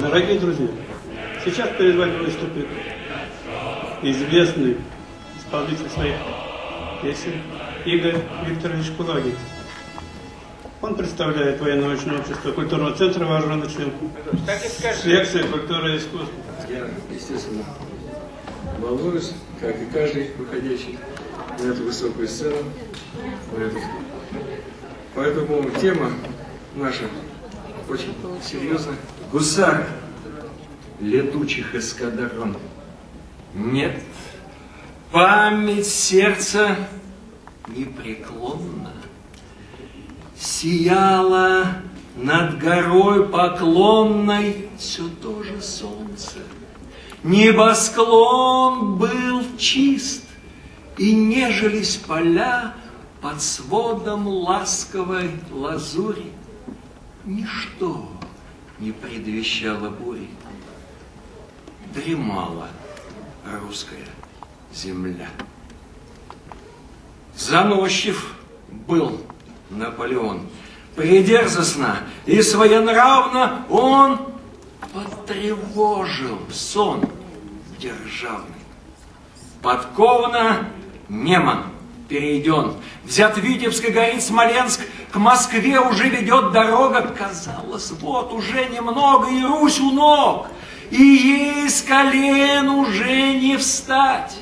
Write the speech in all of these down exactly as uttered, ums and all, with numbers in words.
Дорогие друзья, сейчас перед вами выступит известный исполнитель своих песен Игорь Викторович Кулагин. Он представляет военно-научное общество культурного центра вооруженных сил, секция культуры и искусства. Я, естественно, волнуюсь, как и каждый выходящий на эту высокую сцену. На эту... Поэтому тема наша очень серьезная. Гусар летучих эскадрон. Нет, память сердца непреклонна. Сияло над горой поклонной все то же солнце. Небосклон был чист, и нежились поля под сводом ласковой лазури. Ничто не предвещало бури. Дремала русская земля. Заносчив был Наполеон, придерзостно и своенравно он потревожил сон державный. Подкованно Неман перейден, взят Витебск и горит Смоленск, к Москве уже ведет дорога. Казалось, вот уже немного, и Русь у ног, и ей с колен уже не встать.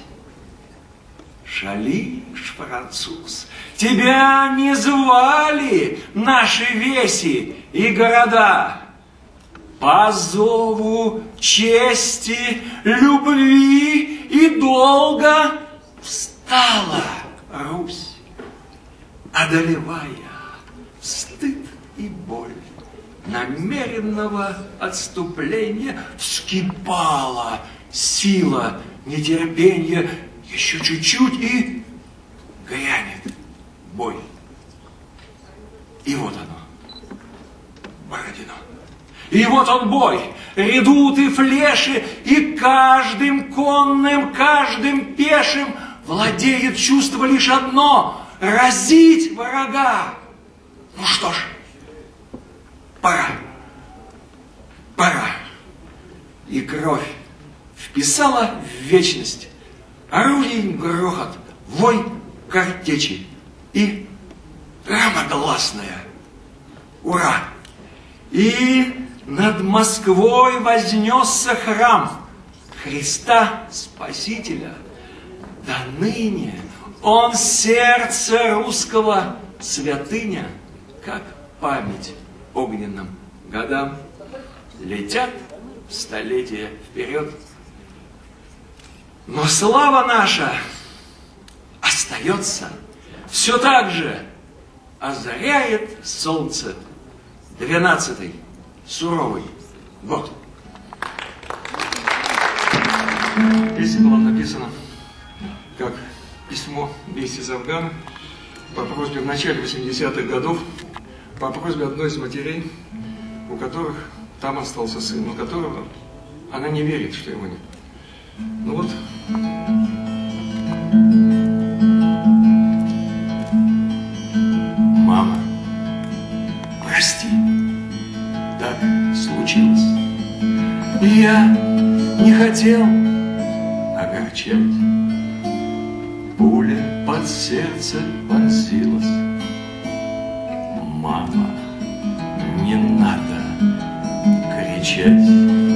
Шалишь, француз, тебя не звали наши веси и города. По зову чести, любви и долга встала Русь, одолевая стыд и боль намеренного отступления, вскипала сила нетерпения. Еще чуть-чуть и грянет бой. И вот оно, Бородино. И вот он бой, редуты, флеши, и каждым конным, каждым пешим владеет чувство лишь одно — разить врага. Ну что ж, пора, пора. И кровь вписала в вечность орудий грохот, вой картечи и громогласная ура. И над Москвой вознесся храм Христа Спасителя. До ныне он сердце русского святыня, как память огненным годам. Летят столетия вперед. Но слава наша остается, все так же озаряет солнце двенадцатый суровый год. Песня была написана как письмо вести из Афгана по просьбе в начале восьмидесятых годов, по просьбе одной из матерей, у которых там остался сын, у которого она не верит, что его нет. Ну вот. Мама, прости, так случилось. Я не хотел огорчать. Пуля под сердце вонзилась. Мама, не надо кричать.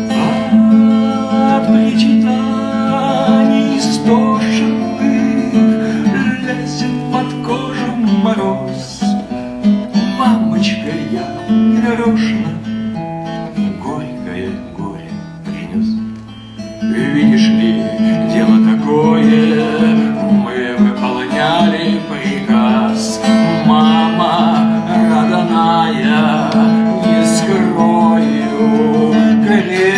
От причитаний истошных лезет под кожу мороз. Мамочка, я нарочно горькое горе принес. Видишь ли, дело такое, мы выполняли приказ. Мама, родная, не скрою, грех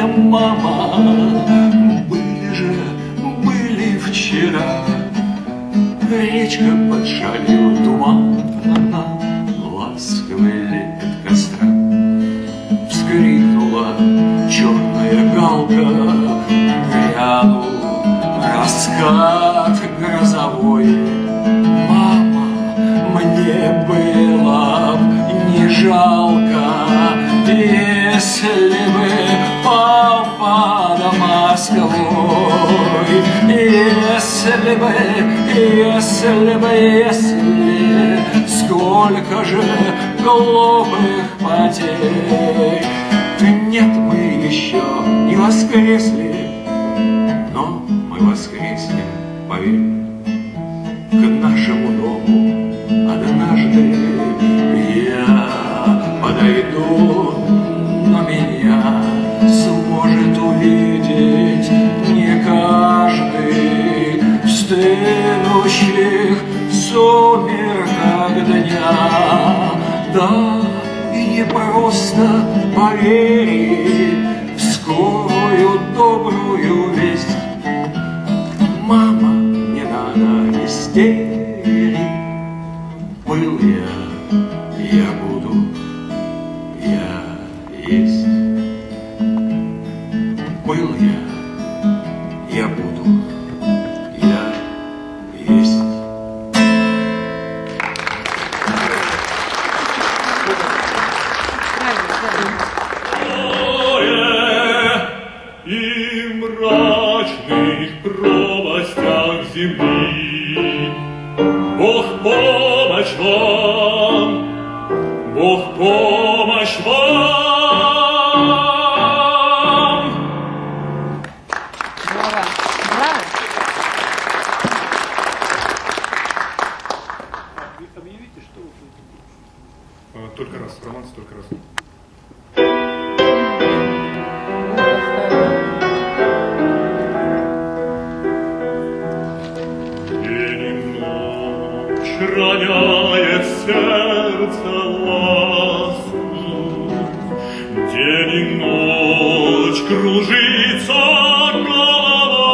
мама, были же, были вчера. Речка под шалью тумана, ласковый лепет костра. Вскрикнула черная галка, грянул раскат грозовой. Мама, мне было б не жалко, если бы папа до Москвой, если бы, если бы, если, сколько же глупых потерь. Нет, мы еще не воскресли, но мы воскреснем, поверь, к нашему дому однажды я подойду, но меня сможет увидеть не каждый в стынущих сумерках дня. Да, и не просто поверить в скорую добрую весть. Мама, не надо истерить. Был я, я буду, я есть. Был я, я буду, я есть. И мрачных пропастях земли Бог помощь вам, Бог помощь вам. Браво! Браво! Объявите, что вы будете? Только раз, романс только раз. Роняет сердце ласку, день и ночь кружится голова,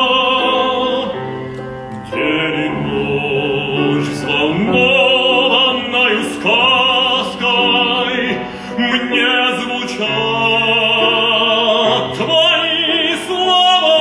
день и ночь взволнованною сказкой мне звучат твои слова.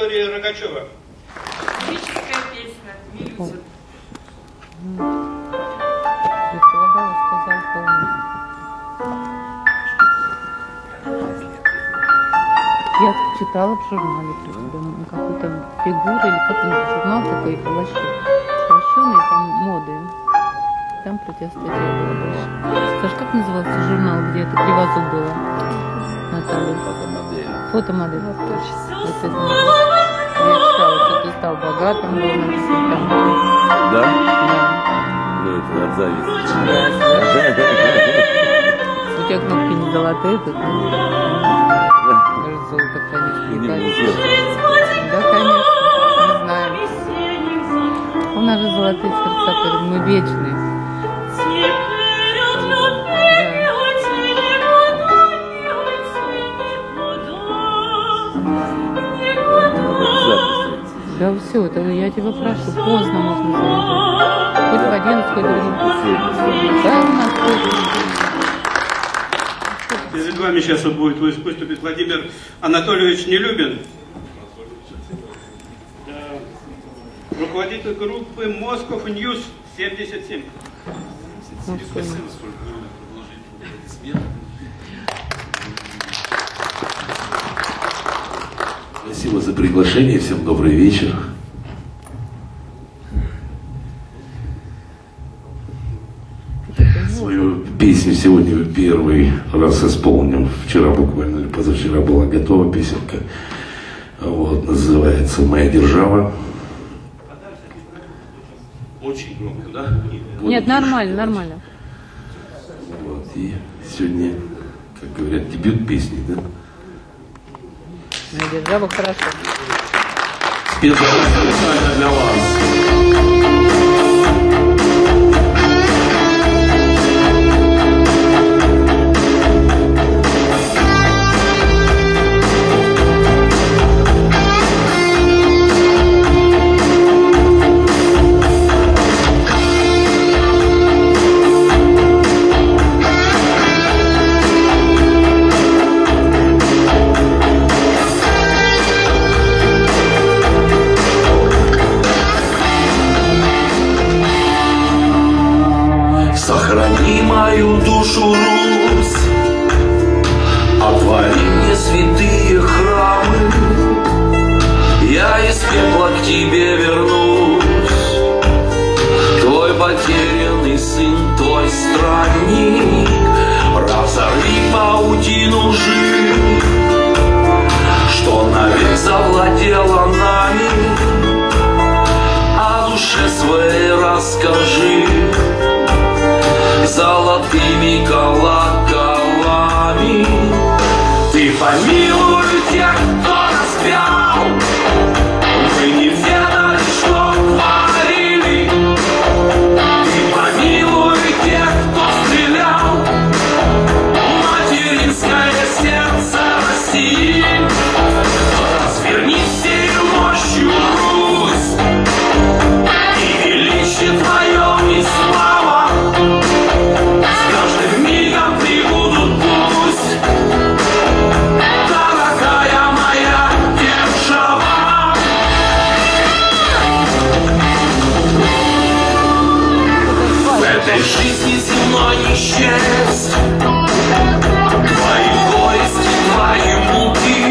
Виктория Рогачева. Лирическая песня «Милютин». Предполагалось, что зал полный. Я читала в журнале про тебя какую-то фигуру или как он, журнал такой лощеный, там моды. Там про тебя статья была больше. Саш, как назывался журнал, где это кривозубая Наталья? Фотомодель. Фотомодель. Вот точно. Я читала, что ты стал богатым, был написано там. Да? Да. Ну, это от зависти. У тебя кнопки не золотые, тут даже золото, конечно, не кажется. Да, конечно, не знаю. У нас же золотые сердца, мы вечные. Да все, это я тебя прошу, поздно можно заезжать. Хоть в одиннадцать, хоть в двенадцать. Да, у нас поздно. Перед вами сейчас будет выступить Владимир Анатольевич Нелюбин, руководитель группы Moscow News семьдесят семь. Спасибо за приглашение, всем добрый вечер. Свою песню сегодня первый раз исполнил. Вчера буквально или позавчера была готова песенка. Вот, называется «Моя держава». Очень громко, да? Нет, нормально, нормально. Вот, и сегодня, как говорят, дебют песни, да? Моя держава хорошо. Специально специально для вас. Сохрани мою душу, Русь, отвори мне святые храмы, я из пепла к тебе вернусь. Твой потерянный сын, твой странник, разорви паутину лжи, что навек завладела нами, о душе своей расскажи. Золотыми колоколами ты помилуй тех, кто распял. Мы не ведали, что творили. Ты помилуй тех, кто стрелял. Материнское сердце России, разверни всей мощью Русь, и величие твое и слава с каждым мигом прибудут пусть, дорогая моя держава. В этой жизни земной не счесть, твои горести, твои муки,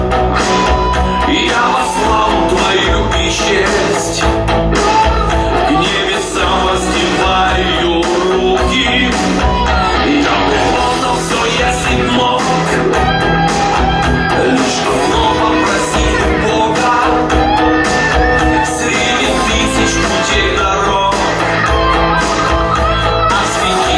я во славу твою и честь к небесам воздеваю руки. Я выполнил все, если мог, лишь давно попросить Бога среди тысяч путей дорог освети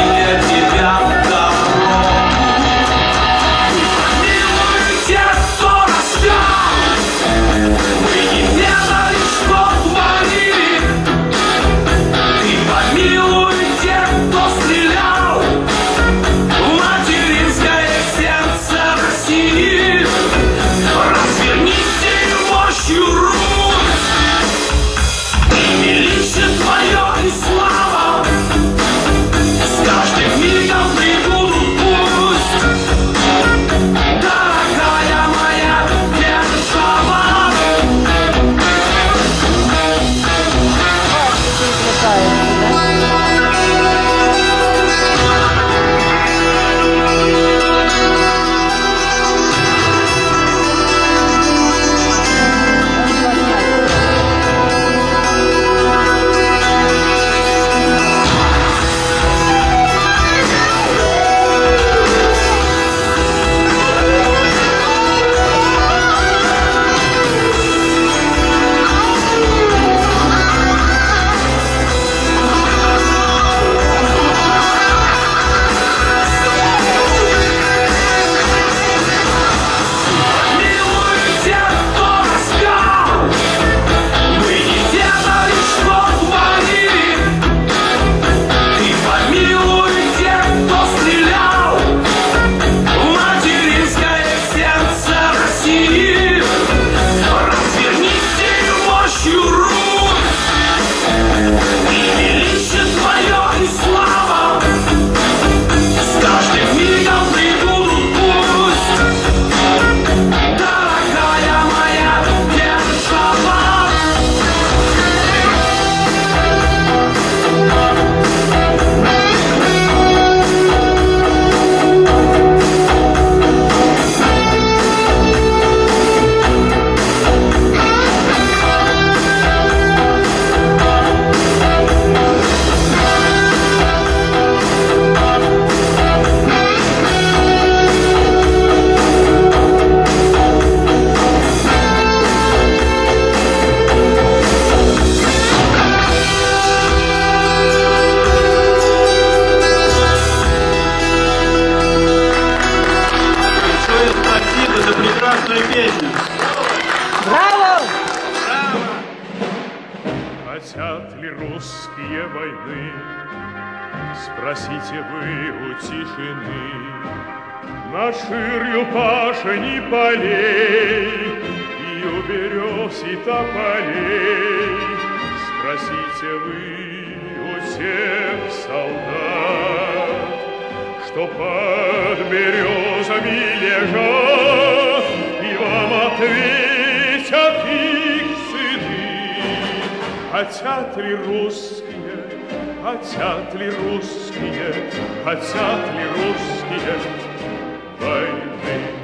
Спросите вы у тишины, над ширью пашни полей и у берез и тополей. Спросите вы у тех солдат, что под березами лежат, и вам ответят их сыны. Хотят ли русские, хотят ли русские, хотят ли русские войны?